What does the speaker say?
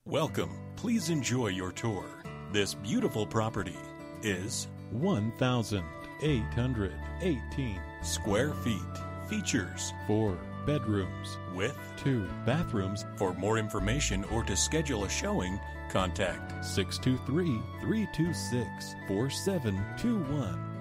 Welcome. Please enjoy your tour. This beautiful property is 1,818 square feet. Features 4 bedrooms with 2 bathrooms. For more information or to schedule a showing, contact 623-326-4721.